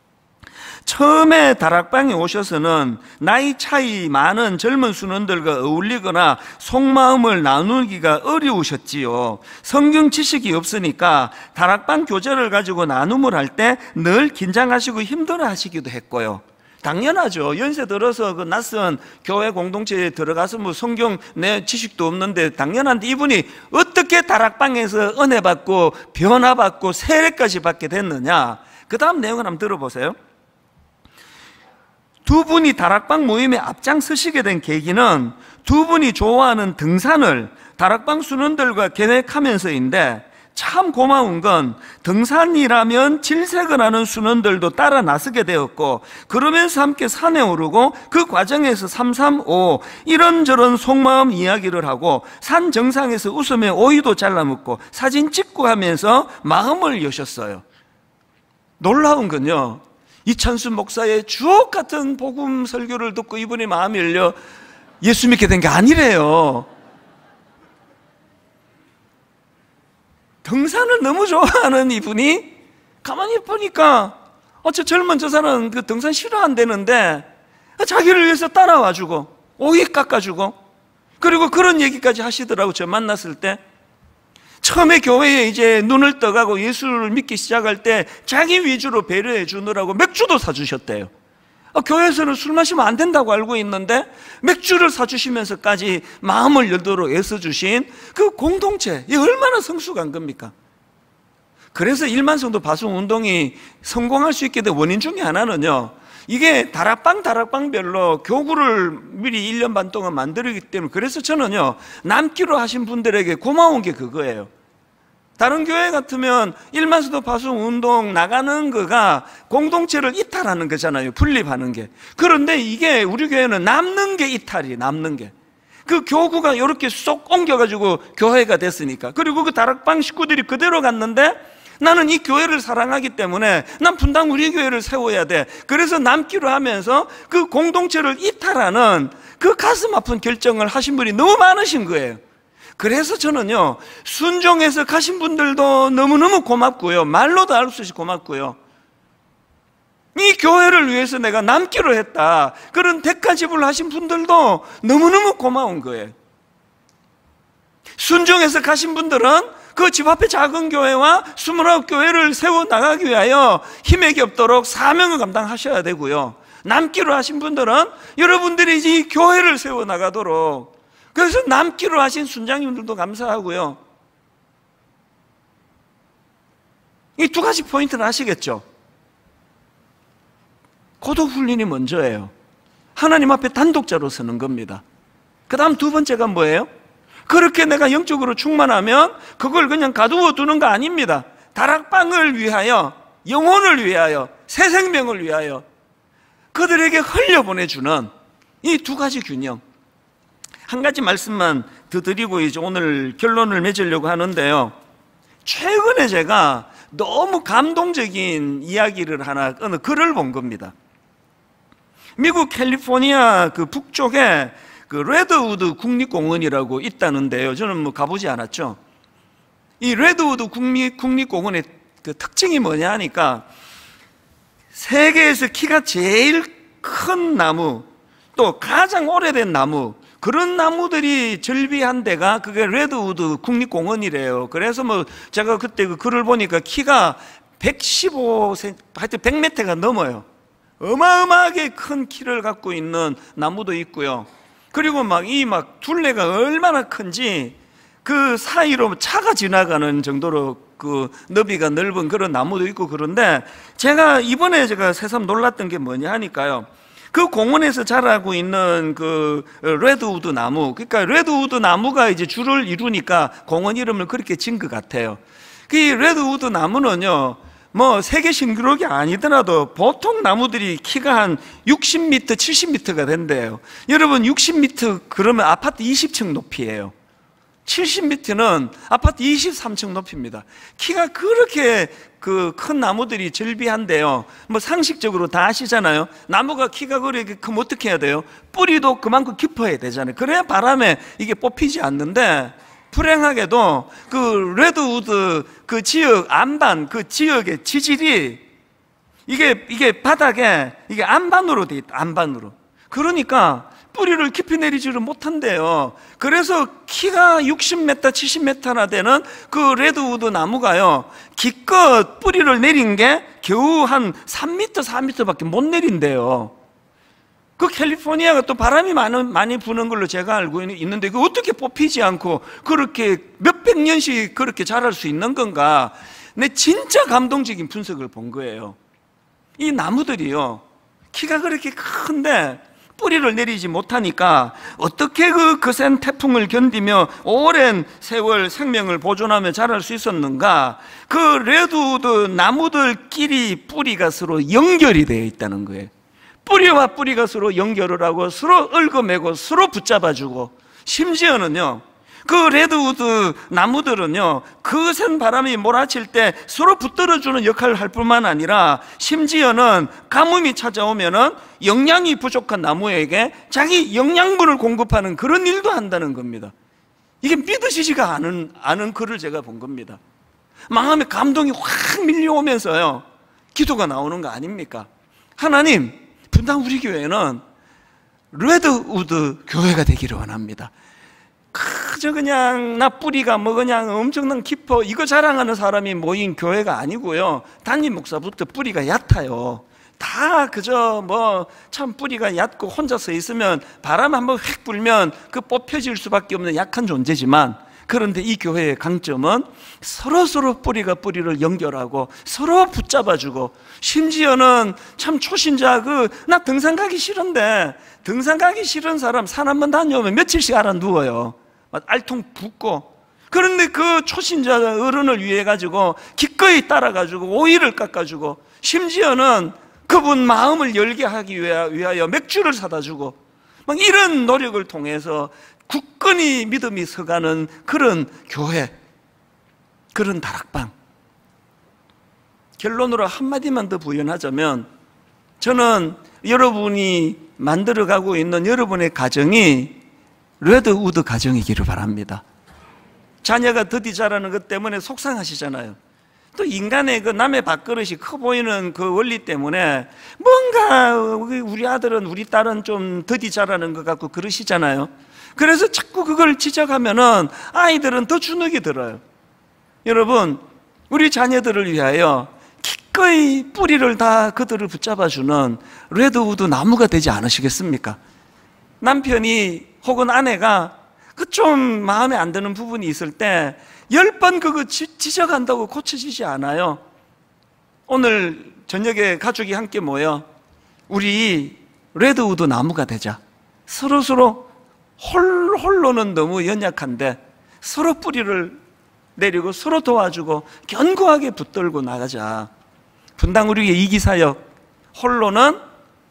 처음에 다락방에 오셔서는 나이 차이 많은 젊은 순원들과 어울리거나 속마음을 나누기가 어려우셨지요. 성경 지식이 없으니까 다락방 교제를 가지고 나눔을 할 때 늘 긴장하시고 힘들어하시기도 했고요. 당연하죠. 연세 들어서 그 낯선 교회 공동체에 들어가서 뭐 성경 내 지식도 없는데 당연한데, 이분이 어떻게 다락방에서 은혜 받고 변화 받고 세례까지 받게 됐느냐? 그 다음 내용을 한번 들어보세요. 2분이 다락방 모임에 앞장서시게 된 계기는 2분이 좋아하는 등산을 다락방 순원들과 계획하면서인데, 참 고마운 건 등산이라면 질색을 하는 순원들도 따라 나서게 되었고, 그러면서 함께 산에 오르고 그 과정에서 335 이런저런 속마음 이야기를 하고 산 정상에서 웃으며 오이도 잘라 먹고 사진 찍고 하면서 마음을 여셨어요. 놀라운 건요, 이찬수 목사의 주옥 같은 복음 설교를 듣고 이분이 마음이 열려 예수 믿게 된 게 아니래요. 등산을 너무 좋아하는 이분이 가만히 보니까 저 젊은 저 사람은 그 등산 싫어한다는데 자기를 위해서 따라와주고 오이 깎아주고, 그리고 그런 얘기까지 하시더라고. 저 만났을 때 처음에 교회에 이제 눈을 떠가고 예수를 믿기 시작할 때 자기 위주로 배려해 주느라고 맥주도 사주셨대요. 교회에서는 술 마시면 안 된다고 알고 있는데 맥주를 사주시면서까지 마음을 열도록 애써주신 그 공동체, 이 얼마나 성숙한 겁니까? 그래서 일만성도 파송 운동이 성공할 수 있게 된 원인 중에 하나는요, 이게 다락방별로 교구를 미리 1년 반 동안 만들기 때문에, 그래서 저는요, 남기로 하신 분들에게 고마운 게 그거예요. 다른 교회 같으면 일만성도 파송 운동 나가는 거가 공동체를 이탈하는 거잖아요, 분립하는 게. 그런데 이게 우리 교회는 남는 게 이탈이에요. 남는 게 그 교구가 이렇게 쏙 옮겨가지고 교회가 됐으니까. 그리고 그 다락방 식구들이 그대로 갔는데 나는 이 교회를 사랑하기 때문에 난 분당 우리 교회를 세워야 돼. 그래서 남기로 하면서 그 공동체를 이탈하는 그 가슴 아픈 결정을 하신 분이 너무 많으신 거예요. 그래서 저는요, 순종해서 가신 분들도 너무너무 고맙고요, 말로도 알 수 없이 고맙고요, 이 교회를 위해서 내가 남기로 했다, 그런 대가 지불하신 분들도 너무너무 고마운 거예요. 순종해서 가신 분들은 그 집 앞에 작은 교회와 29교회를 세워나가기 위하여 힘에 겹도록 사명을 감당하셔야 되고요, 남기로 하신 분들은 여러분들이 이 교회를 세워나가도록, 그래서 남기로 하신 순장님들도 감사하고요. 이 두 가지 포인트는 아시겠죠? 고독훈련이 먼저예요. 하나님 앞에 단독자로 서는 겁니다. 그 다음 두 번째가 뭐예요? 그렇게 내가 영적으로 충만하면 그걸 그냥 가두어 두는 거 아닙니다. 다락방을 위하여, 영혼을 위하여, 새 생명을 위하여 그들에게 흘려보내주는 이 두 가지 균형. 한 가지 말씀만 더 드리고 이제 오늘 결론을 맺으려고 하는데요, 최근에 제가 너무 감동적인 이야기를 하나, 어느 글을 본 겁니다. 미국 캘리포니아 그 북쪽에 그 레드우드 국립공원이라고 있다는데요, 저는 뭐 가보지 않았죠. 이 레드우드 국립공원의 그 특징이 뭐냐 하니까, 세계에서 키가 제일 큰 나무, 또 가장 오래된 나무, 그런 나무들이 절비한 데가 그게 레드우드 국립공원이래요. 그래서 뭐 제가 그때 그 글을 보니까 키가 115cm, 하여튼 100m가 넘어요. 어마어마하게 큰 키를 갖고 있는 나무도 있고요. 그리고 막 둘레가 얼마나 큰지 그 사이로 차가 지나가는 정도로 그 너비가 넓은 그런 나무도 있고. 그런데 제가 이번에 새삼 놀랐던 게 뭐냐 하니까요, 그 공원에서 자라고 있는 그 레드우드 나무, 그러니까 레드우드 나무가 이제 줄을 이루니까 공원 이름을 그렇게 지은 것 같아요. 그 레드우드 나무는요, 뭐 세계 신기록이 아니더라도 보통 나무들이 키가 한 60m, 70m가 된대요. 여러분 60m 그러면 아파트 20층 높이에요. 70m는 아파트 23층 높이입니다. 키가 그렇게 그 큰 나무들이 절비한데요, 뭐 상식적으로 다 아시잖아요. 나무가 키가 그렇게 크면 어떻게 해야 돼요? 뿌리도 그만큼 깊어야 되잖아요. 그래야 바람에 이게 뽑히지 않는데, 불행하게도 그 레드우드 그 지역 안반, 그 지역의 지질이 이게 바닥에 이게 안반으로 돼 있다, 안반으로. 그러니까 뿌리를 깊이 내리지를 못한대요. 그래서 키가 60m, 70m나 되는 그 레드우드 나무가요, 기껏 뿌리를 내린 게 겨우 한 3m, 4m밖에 못 내린대요. 그 캘리포니아가 또 바람이 많이 부는 걸로 제가 알고 있는데, 그 어떻게 뽑히지 않고 그렇게 몇백 년씩 그렇게 자랄 수 있는 건가? 내 진짜 감동적인 분석을 본 거예요. 이 나무들이요, 키가 그렇게 큰데 뿌리를 내리지 못하니까 어떻게 그 거센 태풍을 견디며 오랜 세월 생명을 보존하며 자랄 수 있었는가? 그 레드우드 나무들끼리 뿌리가 서로 연결이 되어 있다는 거예요. 뿌리와 뿌리가 서로 연결을 하고 서로 얽어매고 서로 붙잡아주고, 심지어는요, 그 레드우드 나무들은요, 거센 바람이 몰아칠 때 서로 붙들어주는 역할을 할 뿐만 아니라, 심지어는 가뭄이 찾아오면은 영양이 부족한 나무에게 자기 영양분을 공급하는 그런 일도 한다는 겁니다. 이게 믿으시지가 않은 글을 제가 본 겁니다. 마음에 감동이 확 밀려오면서요, 기도가 나오는 거 아닙니까? 하나님, 분당 우리 교회는 레드우드 교회가 되기를 원합니다. 그저 그냥 나 뿌리가 뭐 그냥 엄청난 깊어 이거 자랑하는 사람이 모인 교회가 아니고요, 담임 목사부터 뿌리가 얕아요. 다 그저 뭐 참 뿌리가 얕고 혼자 서 있으면 바람 한번 휙 불면 그 뽑혀질 수밖에 없는 약한 존재지만, 그런데 이 교회의 강점은 서로 뿌리가 뿌리를 연결하고 서로 붙잡아주고, 심지어는 참 초신자 나 등산 가기 싫은데, 등산 가기 싫은 사람 산 한번 다녀오면 며칠씩 알아 누워요. 알통 붓고. 그런데 그 초신자 어른을 위해 가지고 기꺼이 따라가지고 오이를 깎아주고, 심지어는 그분 마음을 열게 하기 위하여 맥주를 사다 주고, 막 이런 노력을 통해서 굳건히 믿음이 서가는 그런 교회, 그런 다락방. 결론으로 한마디만 더 부연하자면, 저는 여러분이 만들어가고 있는 여러분의 가정이 레드우드 가정이기를 바랍니다. 자녀가 더디 자라는 것 때문에 속상하시잖아요. 또 인간의 그 남의 밥그릇이 커 보이는 그 원리 때문에 뭔가 우리 아들은 우리 딸은 좀 더디 자라는 것 같고 그러시잖아요. 그래서 자꾸 그걸 지적하면은 아이들은 더 주눅이 들어요. 여러분, 우리 자녀들을 위하여 기꺼이 뿌리를 다 그들을 붙잡아주는 레드우드 나무가 되지 않으시겠습니까? 남편이 혹은 아내가 그 좀 마음에 안 드는 부분이 있을 때 10번 그거 지적한다고 고쳐지지 않아요. 오늘 저녁에 가족이 함께 모여 우리 레드우드 나무가 되자. 서로 홀로는 너무 연약한데 서로 뿌리를 내리고 서로 도와주고 견고하게 붙들고 나가자. 분당 우리의 이기사역, 홀로는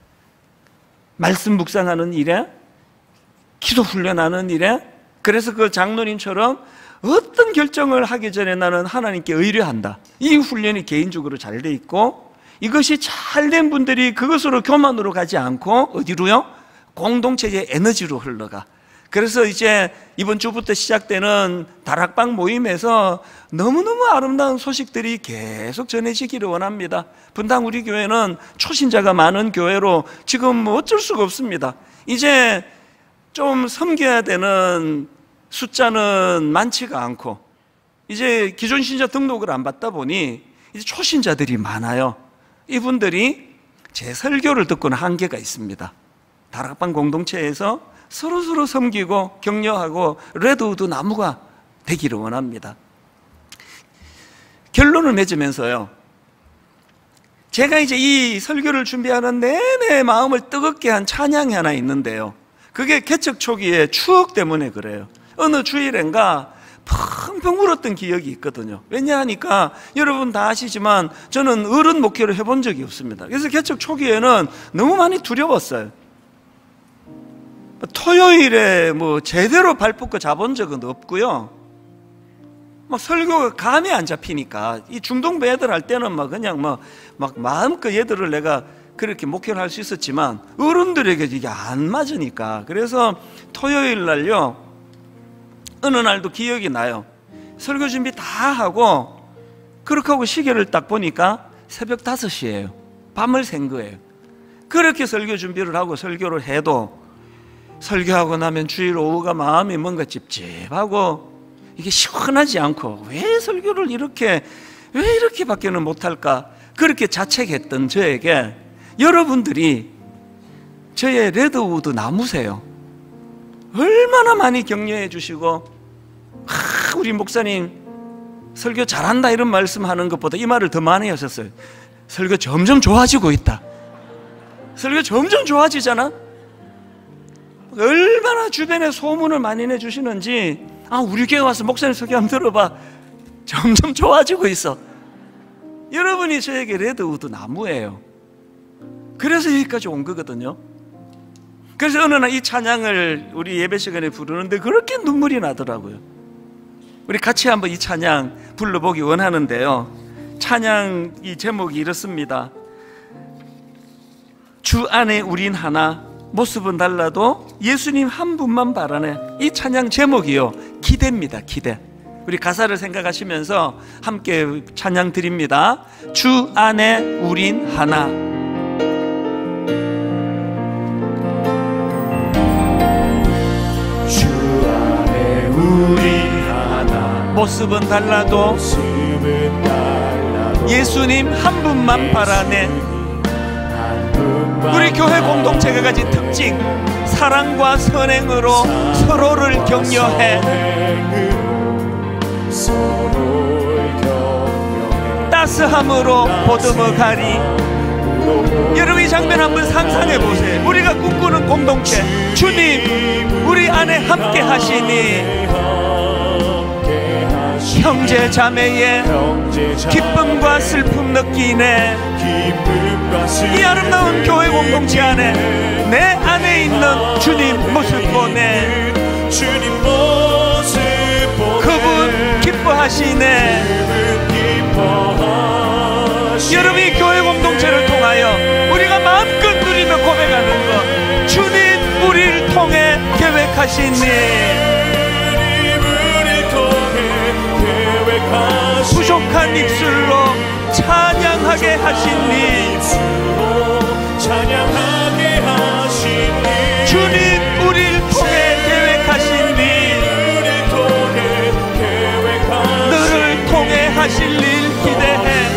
말씀 묵상하는 일에, 기도 훈련하는 일에, 그래서 그 장로님처럼 어떤 결정을 하기 전에 나는 하나님께 의뢰한다. 이 훈련이 개인적으로 잘 돼 있고, 이것이 잘 된 분들이 그것으로 교만으로 가지 않고 어디로요? 공동체의 에너지로 흘러가. 그래서 이제 이번 주부터 시작되는 다락방 모임에서 너무너무 아름다운 소식들이 계속 전해지기를 원합니다. 분당 우리 교회는 초신자가 많은 교회로 지금 뭐 어쩔 수가 없습니다. 이제 좀 섬겨야 되는 숫자는 많지가 않고, 이제 기존 신자 등록을 안 받다 보니 이제 초신자들이 많아요. 이분들이 제 설교를 듣고는 한계가 있습니다. 다락방 공동체에서 서로 섬기고 격려하고 레드우드 나무가 되기를 원합니다. 결론을 맺으면서요, 제가 이제 이 설교를 준비하는 내내 마음을 뜨겁게 한 찬양이 하나 있는데요, 그게 개척 초기의 추억 때문에 그래요. 어느 주일인가 펑펑 울었던 기억이 있거든요. 왜냐하니까 여러분 다 아시지만 저는 어른 목회를 해본 적이 없습니다. 그래서 개척 초기에는 너무 많이 두려웠어요. 토요일에 뭐 제대로 발 뻗고 자본 적은 없고요. 막 설교가 감이 안 잡히니까, 이 중동부 애들 할 때는 막 그냥 막 마음껏 얘들을 내가 그렇게 목회를 할 수 있었지만 어른들에게 이게 안 맞으니까, 그래서 토요일 날요, 어느 날도 기억이 나요. 설교 준비 다 하고 그렇게 하고 시계를 딱 보니까 새벽 5시예요. 밤을 샌 거예요. 그렇게 설교 준비를 하고 설교를 해도 설교하고 나면 주일 오후가 마음이 뭔가 찝찝하고 이게 시원하지 않고, 왜 설교를 왜 이렇게밖에는 못할까, 그렇게 자책했던 저에게 여러분들이 저의 레드우드 나무세요. 얼마나 많이 격려해 주시고, 우리 목사님 설교 잘한다 이런 말씀하는 것보다 이 말을 더 많이 하셨어요. 설교 점점 좋아지고 있다. 설교 점점 좋아지잖아. 얼마나 주변에 소문을 많이 내주시는지, 우리 교회 와서 목사님 설교 한번 들어봐, 점점 좋아지고 있어. 여러분이 저에게 레드우드 나무예요. 그래서 여기까지 온 거거든요. 그래서 어느 날 이 찬양을 우리 예배 시간에 부르는데 그렇게 눈물이 나더라고요. 우리 같이 한번 이 찬양 불러보기 원하는데요, 찬양 이 제목이 이렇습니다. 주 안에 우린 하나, 모습은 달라도 예수님 한 분만 바라네. 이 찬양 제목이요, 기대입니다. 기대. 우리 가사를 생각하시면서 함께 찬양 드립니다. 주 안에 우린 하나. 주 안에 우린 하나, 모습은 달라도 예수님 한 분만 바라네. 우리 교회 공동체가 가진 특징, 사랑과 선행으로 서로를 격려해, 따스함으로 보듬어가리. 여러분 이 장면 한번 상상해 보세요. 우리가 꿈꾸는 공동체, 주님 우리 안에 함께 하시니 형제 자매의 기쁨과 슬픔 느끼네. 이 아름다운 교회 공동체 안에 내 안에 있는 주님 모습 보네. 그분 기뻐하시네. 여러분, 이 교회 공동체를 통하여 우리가 마음껏 누리며 고백하는 것, 주님 우리를 통해 계획하신 일, 부족한 입술로 찬양하게 하신 일, 주님 우리를 통해 계획하신 일, 너를 통해 하실 일 기대해.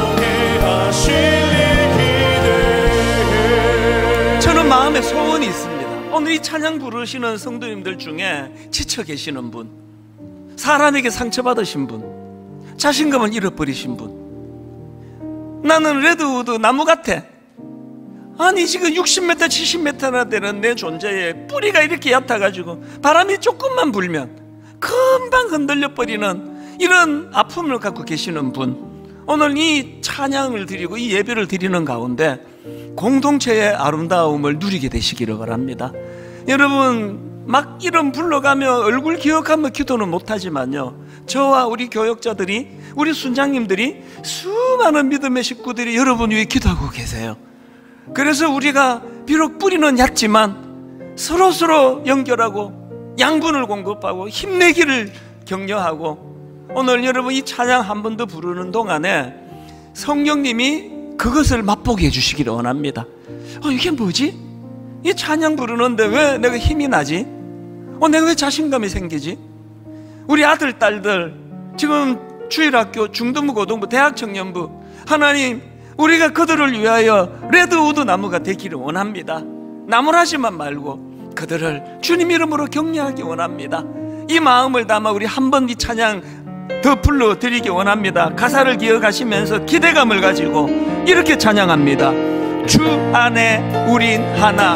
저는 마음에 소원이 있습니다. 오늘 이 찬양 부르시는 성도님들 중에 지쳐 계시는 분, 사람에게 상처받으신 분, 자신감을 잃어버리신 분, 나는 레드우드 나무 같아. 아니 지금 60m 70m나 되는 내 존재에 뿌리가 이렇게 얕아가지고 바람이 조금만 불면 금방 흔들려 버리는 이런 아픔을 갖고 계시는 분, 오늘 이 찬양을 드리고 이 예배를 드리는 가운데 공동체의 아름다움을 누리게 되시기를 바랍니다. 여러분, 막 이름 불러가며 얼굴 기억하며 기도는 못하지만요, 저와 우리 교역자들이, 우리 순장님들이, 수많은 믿음의 식구들이 여러분 위해 기도하고 계세요. 그래서 우리가 비록 뿌리는 얕지만 서로서로 연결하고 양분을 공급하고 힘내기를 격려하고, 오늘 여러분 이 찬양 한 번 더 부르는 동안에 성령님이 그것을 맛보게 해주시기를 원합니다. 이게 뭐지? 이 찬양 부르는데 왜 내가 힘이 나지? 내가 왜 자신감이 생기지? 우리 아들, 딸들 지금 주일학교, 중등부, 고등부, 대학 청년부, 하나님 우리가 그들을 위하여 레드우드 나무가 되기를 원합니다. 나무라지만 말고 그들을 주님 이름으로 격려하기 원합니다. 이 마음을 담아 우리 한 번 이 찬양 더 불러드리기 원합니다. 가사를 기억하시면서 기대감을 가지고 이렇게 찬양합니다. 주 안에 우린 하나.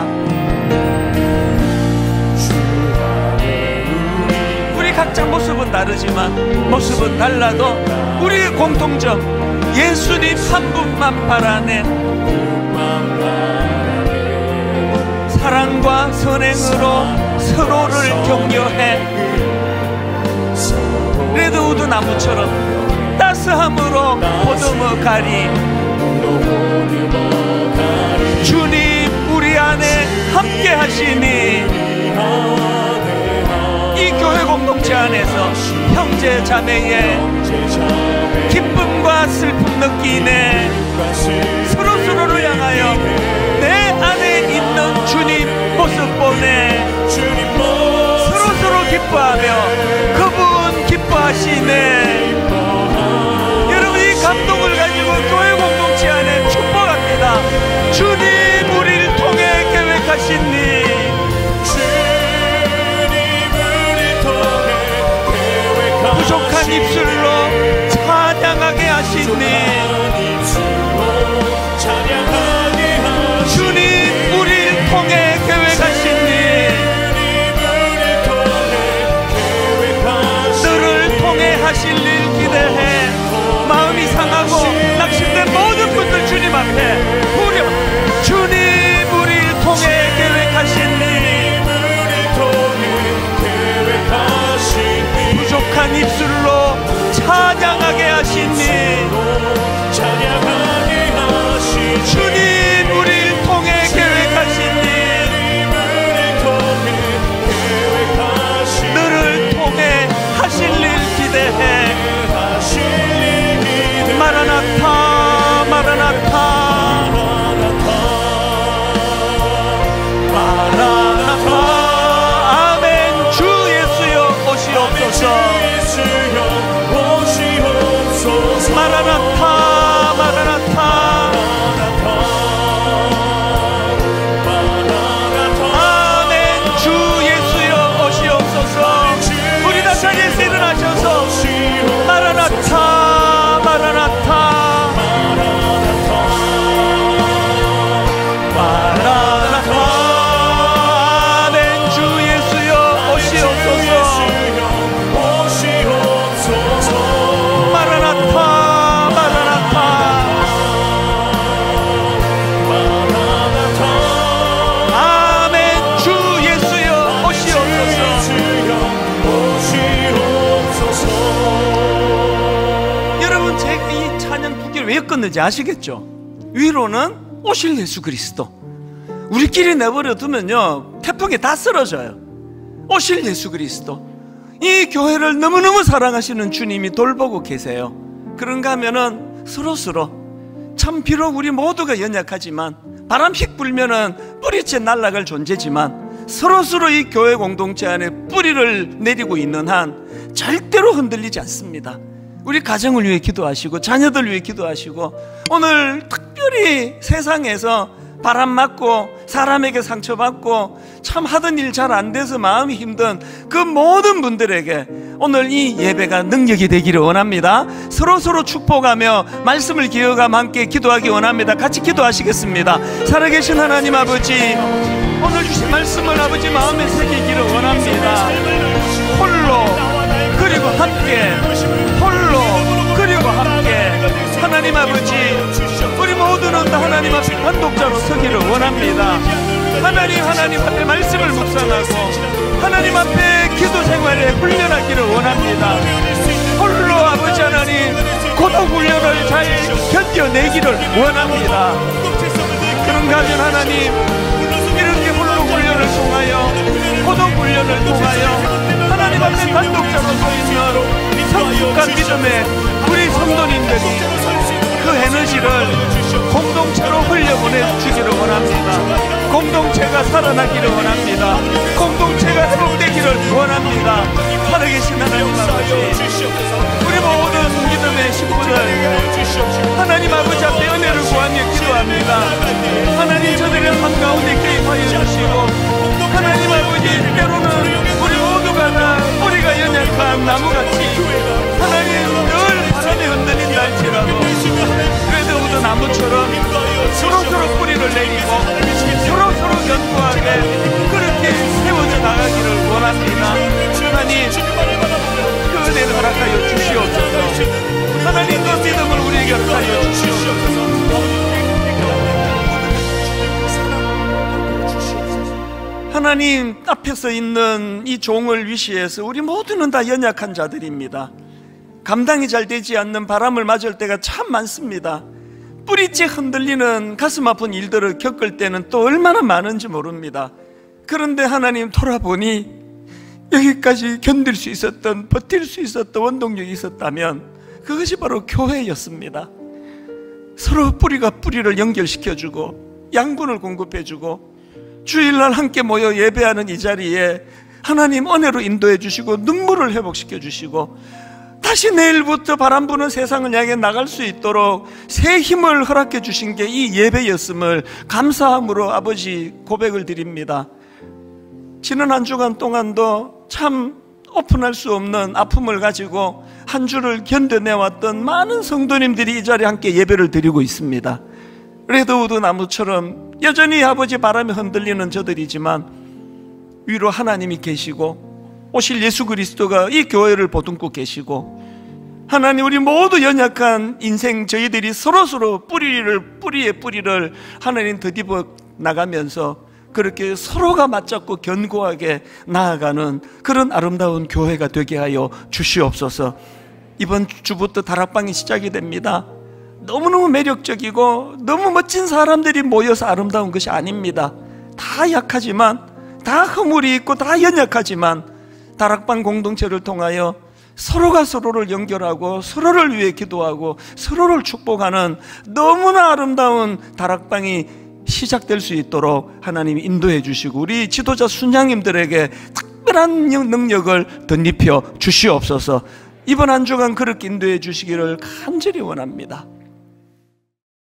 우리 각자 모습은 다르지만 모습은 달라도 우리의 공통점, 예수님 한 분만 바라네. 사랑과 선행으로 서로를 격려해. 레드우드 나무처럼 따스함으로 보듬어가리. 주님 우리 안에 함께 하시니 이 교회 공동체 안에서 형제 자매의 기쁨과 슬픔 느끼네. 서로서로를 향하여 내 안에 있는 주님 모습 보내. 서로서로 기뻐하며 그분 기뻐하시네. 여러분, 이 감동을 가지고 교회 공동체 안에 축복합니다. 주님 우리를 통해 계획하신 일, 부족한 입술로 찬양하게 하신 일, 주님 우리를 통해 계획하신 일, 너를 통해 하실 일 기대해. 마음이 상하고 낙심된 모든 분들 주님 앞에 부려. 주님 우리를 통해 계획하신 일, 부족한 입술로 찬양하게 하신 일, 주님 우리를 통해 계획하신 일, 너를 통해 하실 일 기대해. 마라나타 마라나타 마라나타. 아멘. 주 예수여 오시옵소서. 마라나타 마라나타. 아멘. 주 예수여 오시옵소서. 우리 다 자리에서 일어나셔서 마라나타 마라나타 마라나타 왜 엮었는지 아시겠죠? 위로는 오실 예수 그리스도. 우리끼리 내버려 두면요, 태풍에 다 쓰러져요. 오실 예수 그리스도. 이 교회를 너무너무 사랑하시는 주님이 돌보고 계세요. 그런가 하면은 서로서로, 참 비록 우리 모두가 연약하지만, 바람 휙 불면은 뿌리째 날아갈 존재지만, 서로서로 이 교회 공동체 안에 뿌리를 내리고 있는 한 절대로 흔들리지 않습니다. 우리 가정을 위해 기도하시고 자녀들 위해 기도하시고, 오늘 특별히 세상에서 바람 맞고 사람에게 상처받고 참 하던 일 잘 안 돼서 마음이 힘든 그 모든 분들에게 오늘 이 예배가 능력이 되기를 원합니다. 서로서로 축복하며 말씀을 기억하며 함께 기도하기 원합니다. 같이 기도하시겠습니다. 살아계신 하나님 아버지, 오늘 주신 말씀을 아버지 마음에 새기기를 원합니다. 홀로 그리고 함께, 홀로 그리고 함께, 하나님 아버지, 우리 모두는 다 하나님 앞에 단독자로 서기를 원합니다. 하나님 앞에 말씀을 묵상하고 하나님 앞에 기도 생활에 훈련하기를 원합니다. 홀로 아버지 하나님 고독 훈련을 잘 견뎌내기를 원합니다. 그런가 하면 하나님, 이렇게 홀로 훈련을 통하여, 고독 훈련을 통하여 하나님 앞에 단독자로 서 있는 성숙한 믿음의 우리 성도님들이 그 에너지를 공동체로 흘려보내주기를 원합니다. 공동체가 살아나기를 원합니다. 공동체가 회복되기를 원합니다. 살아계신 하나님 아버지, 우리 모든 믿음의 식구들 하나님 아버지 앞에 은혜를 구하며 기도합니다. 하나님, 저들의 삶 가운데 개입하여 주시고, 하나님 아버지, 때로는 우리 모두가 다 뿌리가 연약한 나무같이 하나님 늘 바람에 흔들린다 할지라도 그래도 우도 나무처럼 서로서로 뿌리를 내리고 서로서로 견고하게 그렇게 세워져 나가기를 원합니다. 하나님, 그 은혜를 허락하여 주시옵소서. 하나님, 그 믿음을 우리에게 허락하여 주시옵소서. 하나님 앞에서 있는 이 종을 위시해서 우리 모두는 다 연약한 자들입니다. 감당이 잘 되지 않는 바람을 맞을 때가 참 많습니다. 뿌리째 흔들리는 가슴 아픈 일들을 겪을 때는 또 얼마나 많은지 모릅니다. 그런데 하나님, 돌아보니 여기까지 견딜 수 있었던, 버틸 수 있었던 원동력이 있었다면 그것이 바로 교회였습니다. 서로 뿌리가 뿌리를 연결시켜주고 양분을 공급해주고 주일날 함께 모여 예배하는 이 자리에 하나님 은혜로 인도해 주시고 눈물을 회복시켜 주시고 다시 내일부터 바람 부는 세상을 향해 나갈 수 있도록 새 힘을 허락해 주신 게 이 예배였음을 감사함으로 아버지 고백을 드립니다. 지난 한 주간 동안도 참 오픈할 수 없는 아픔을 가지고 한 주를 견뎌내왔던 많은 성도님들이 이 자리에 함께 예배를 드리고 있습니다. 레드우드 나무처럼 여전히 아버지 바람에 흔들리는 저들이지만 위로 하나님이 계시고 오실 예수 그리스도가 이 교회를 보듬고 계시고, 하나님, 우리 모두 연약한 인생 저희들이 서로서로 뿌리에 뿌리를 하나님 더디어 나가면서 그렇게 서로가 맞잡고 견고하게 나아가는 그런 아름다운 교회가 되게 하여 주시옵소서. 이번 주부터 다락방이 시작이 됩니다. 너무너무 매력적이고 너무 멋진 사람들이 모여서 아름다운 것이 아닙니다. 다 약하지만, 다 허물이 있고 다 연약하지만 다락방 공동체를 통하여 서로가 서로를 연결하고 서로를 위해 기도하고 서로를 축복하는 너무나 아름다운 다락방이 시작될 수 있도록 하나님이 인도해 주시고 우리 지도자 순장님들에게 특별한 능력을 덧입혀 주시옵소서. 이번 한 주간 그렇게 인도해 주시기를 간절히 원합니다.